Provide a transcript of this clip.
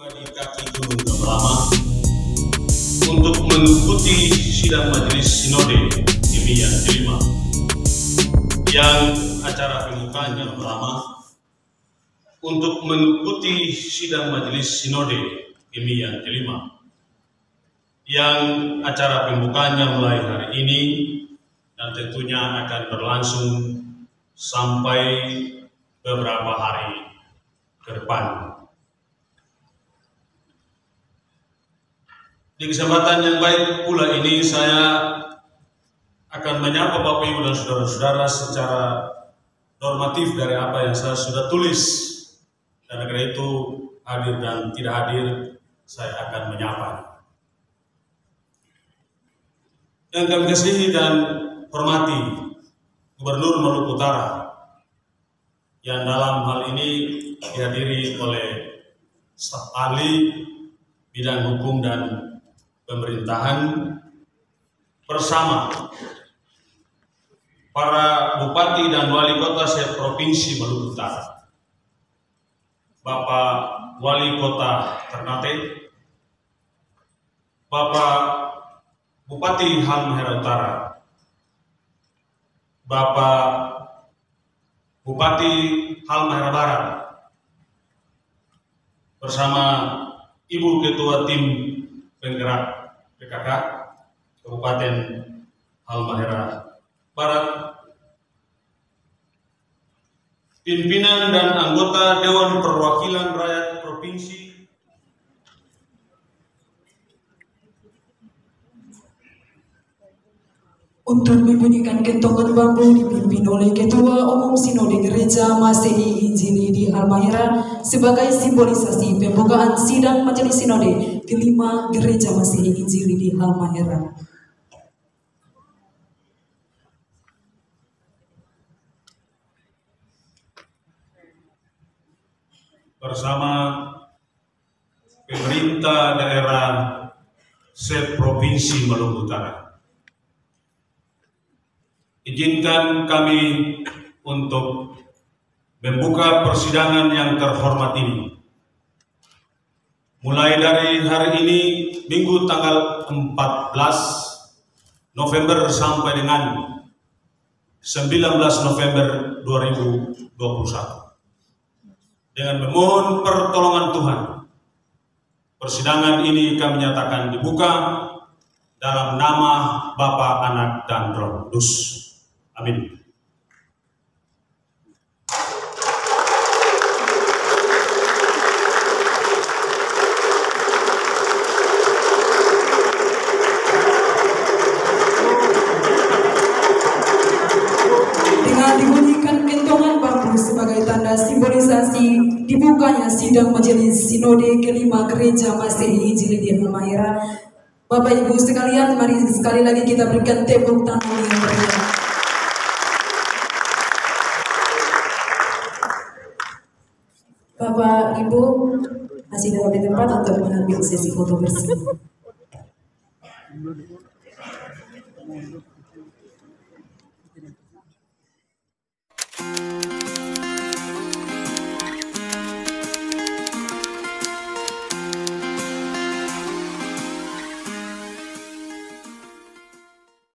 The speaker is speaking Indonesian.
di kaki Gunung Gamalama untuk mengikuti sidang Majelis Sinode Ilmiah kelima yang acara pembukaannya pertama untuk mengikuti sidang Majelis Sinode Ilmiah kelima yang acara pembukaannya mulai hari ini dan tentunya akan berlangsung sampai beberapa hari ke depan. Di kesempatan yang baik pula ini saya akan menyapa Bapak Ibu dan Saudara-saudara secara normatif dari apa yang saya sudah tulis. Dan karena itu hadir dan tidak hadir saya akan menyapa. Yang kami kasihi dan hormati Gubernur Maluku Utara yang dalam hal ini dihadiri oleh staf ahli bidang hukum dan pemerintahan bersama para bupati dan wali kota se-provinsi Maluku Utara, Bapak Wali Kota Ternate, Bapak Bupati Halmahera Utara, Bapak Bupati Halmahera Barat, bersama Ibu Ketua Tim Penggerak PKK Kabupaten Halmahera Barat, pimpinan dan anggota Dewan Perwakilan Rakyat Provinsi, untuk membunyikan kentongan bambu dipimpin oleh Ketua Umum Sinode Gereja Masehi Injili di Halmahera sebagai simbolisasi pembukaan sidang Majelis Sinode kelima Gereja Masehi Injili di Halmahera. Bersama pemerintah daerah se-provinsi Maluku Utara, izinkan kami untuk membuka persidangan yang terhormat ini. Mulai dari hari ini, Minggu tanggal 14 November sampai dengan 19 November 2021. Dengan memohon pertolongan Tuhan, persidangan ini kami nyatakan dibuka dalam nama Bapa, Anak, dan Roh Kudus. Amin. Dengan dibunyikan kentongan bambu sebagai tanda simbolisasi dibukanya sidang Majelis Sinode kelima Gereja Masehi Injili di Halmahera, Bapak Ibu sekalian, mari sekali lagi kita berikan tepuk tangan yang meriah. Bapak Ibu masih dalam di tempat untuk mengambil sesi foto bersama.